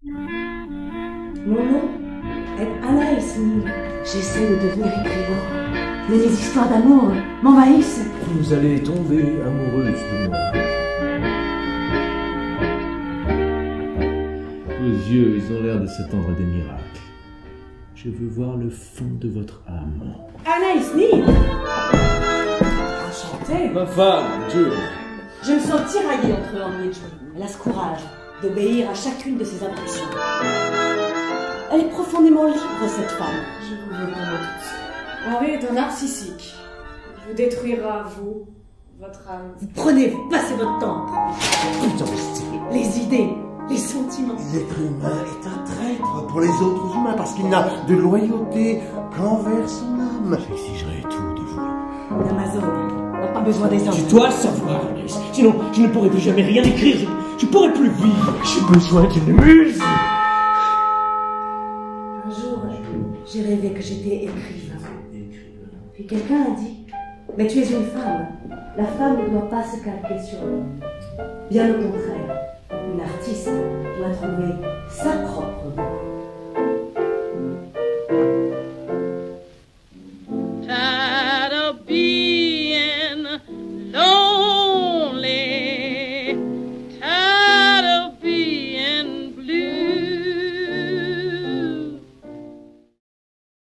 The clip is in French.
Mon nom est Anaïs Nin. J'essaie de devenir écrivain, mais les histoires d'amour m'envahissent. Vous allez tomber amoureuse de moi. Vos yeux, ils ont l'air de s'attendre à des miracles. Je veux voir le fond de votre âme. Anaïs Nin. Enchantée. Ma femme, Dieu. Je me sens tiraillée entre l'ennui et le joie. Elle a ce courage d'obéir à chacune de ses impulsions. Elle est profondément libre, cette femme. Je vous veux pour moi toute seule. Henri est un narcissique. Il vous détruira, vous, votre âme. Vous prenez, vous passez votre temps. Putain, mais Les idées, les sentiments. L'être humain est un traître pour les autres humains parce qu'il n'a de loyauté qu'envers son âme. j'exigerai tout de vous. L'Amazone n'a pas besoin des hommes. Tu dois le savoir, Anaïs. Sinon, je ne pourrai plus jamais rien écrire. Je pourrai plus vivre. J'ai besoin d'une muse. Un jour, j'ai rêvé que j'étais écrivain. Puis quelqu'un a dit, mais tu es une femme. La femme ne doit pas se calquer sur l'homme. Bien au contraire, une artiste doit trouver sa propre voix.